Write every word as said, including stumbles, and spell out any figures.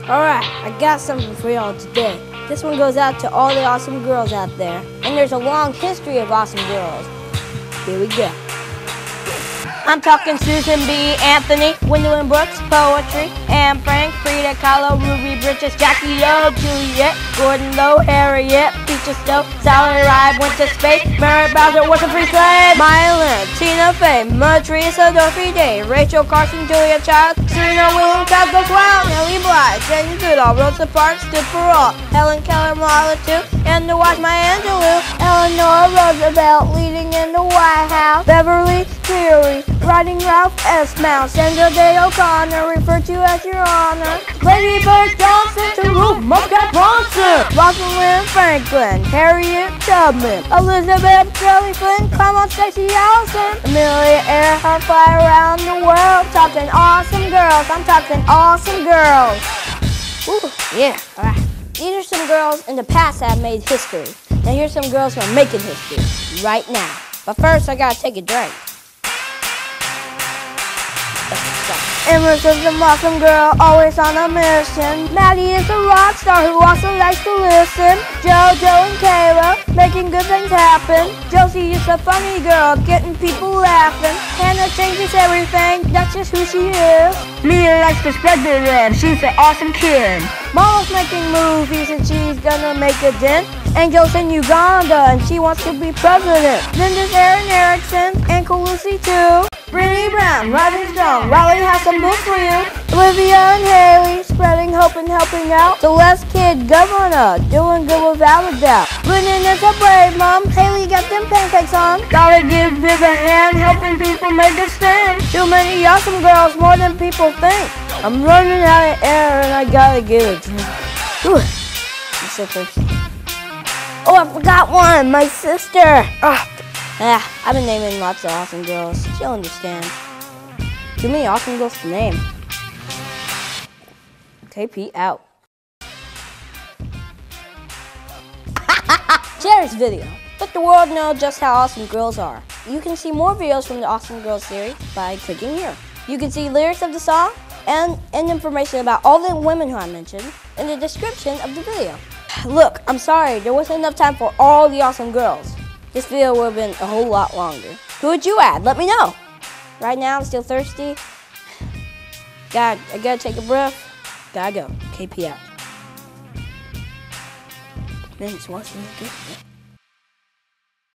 Alright, I got something for y'all today. This one goes out to all the awesome girls out there. And there's a long history of awesome girls. Here we go. I'm talking Susan B., Anthony, Gwendolyn Brooks, Poetry, Anne Frank, Frida Kahlo, Ruby Bridges, Jackie O, Juliet, Gordon Lowe, Harriet, Peaches Stowe, Sally Ride, went to space, Mary Bowser was a free slave, Maya Lynn, Tina Fey, Mother Teresa, Dorothy Day, Rachel Carson, Julia Child, Serena Williams, Cosmo Clown, Nellie Bly, Jane Goodall, Rosa Parks, stood for all, Helen Keller, Marla too, and to watch Maya Angelou, Eleanor Roosevelt leading in the White House, Beverly Cleary, riding Ralph S. Mount, Sandra Day O'Connor, referred to as Your Honor, Lady Bird Johnson to Ruth Muscat Bronson, Rosalind Franklin, Harriet Tubman, Elizabeth Shirley Flynn, come on Stacey Allison, Amelia Earhart, fly around the world, talking awesome girls, I'm talking awesome girls. Ooh, yeah, alright. These are some girls in the past that have made history. Now here's some girls who are making history right now. But first I gotta take a drink. Emerson's an awesome girl, always on a mission. Maddie is a rock star who also likes to listen. JoJo and Kayla, making good things happen. Josie is a funny girl, getting people laughing. Hannah changes everything, that's just who she is. Mia likes to spread the red, she's an awesome kid. Mama's making movies and she's gonna make a dent. Angel's in Uganda and she wants to be president. Linda's Erin Erickson and Calusi too. Brittany Brown, Rising Strong, Riley has some books for you. Olivia and Haley, spreading hope and helping out. Celeste Kid, Governor, doing good without a doubt. Brennan is a brave mom, Haley got them pancakes on. Gotta give Viv a hand, helping people make a stand. Too many awesome girls, more than people think. I'm running out of air and I gotta get a drink. Whew. I'm so thirsty. Oh, I forgot one, my sister. Ah. Yeah, I've been naming lots of awesome girls. She'll understand. Too many awesome girls to name. K P out. Share this video. Let the world know just how awesome girls are. You can see more videos from the Awesome Girls series by clicking here. You can see lyrics of the song and, and information about all the women who I mentioned in the description of the video. Look, I'm sorry, there wasn't enough time for all the awesome girls. This video would have been a whole lot longer. Who would you add? Let me know. Right now, I'm still thirsty. God, I gotta take a breath. Gotta go. K P out. Man, this wants me to get